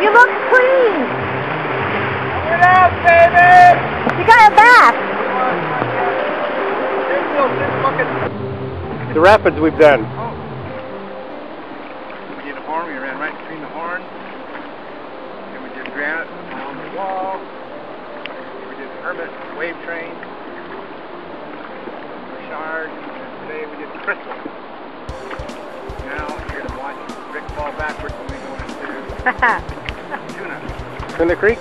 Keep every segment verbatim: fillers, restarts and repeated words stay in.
You look clean. Get out, baby! You got a bath. The rapids we've done. Oh. We did a horn, we ran right between the horns. Then we did granite along the wall. We did Hermit wave train. Shard. And today we did crystal. Now you're going to watch Rick fall backwards when we go into Tuna. Tuna Creek?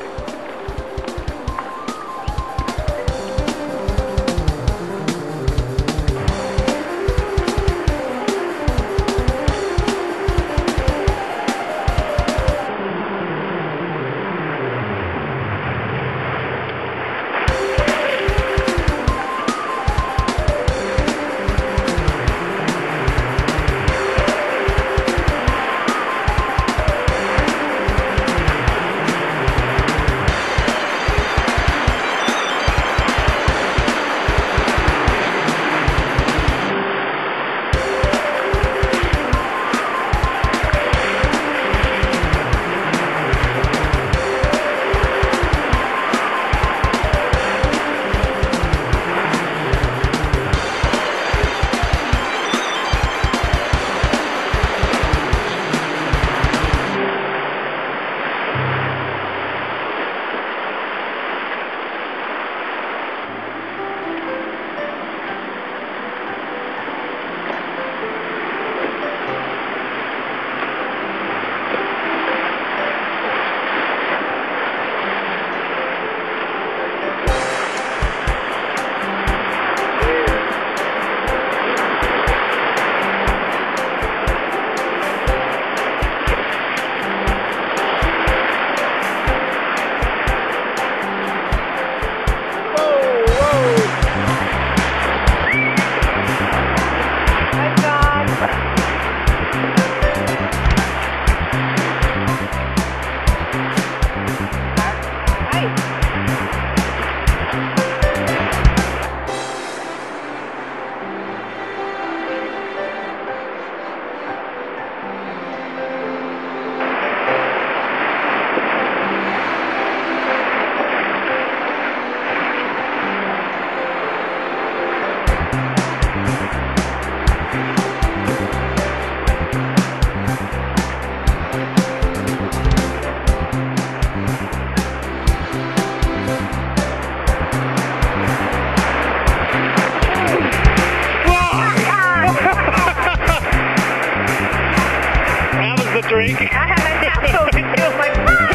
Drink. I haven't had it. It was like,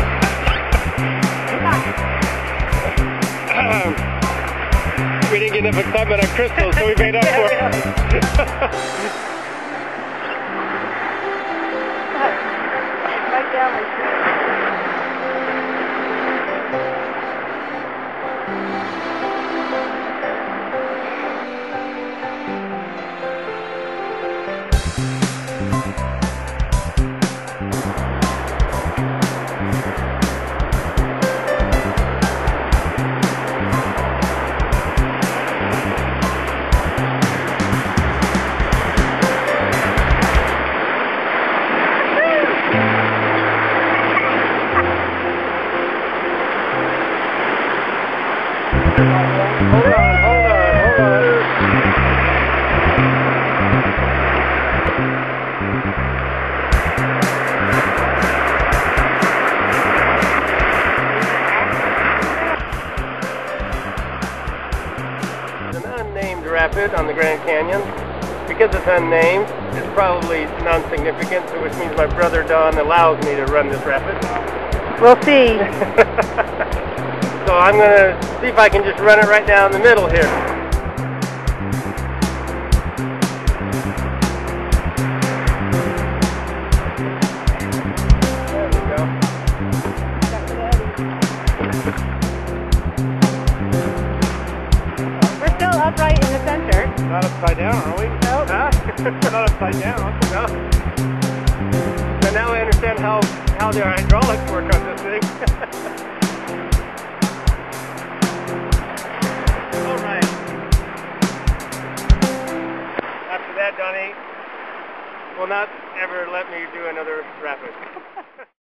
um, we didn't get enough excitement on Crystal, so we made up for it. right down my throat. Hold on, hold on, hold on. It's an unnamed rapid on the Grand Canyon. Because it's unnamed, it's probably non-significant, so which means my brother Don allows me to run this rapid. We'll see. So I'm going to see if I can just run it right down the middle here. There we go. We're still upright in the center. Not upside down, are we? Nope. Huh? Not upside down. No. So now I understand how, how the hydraulics work on this thing. Alright. After that, Donnie will not ever let me do another rapid.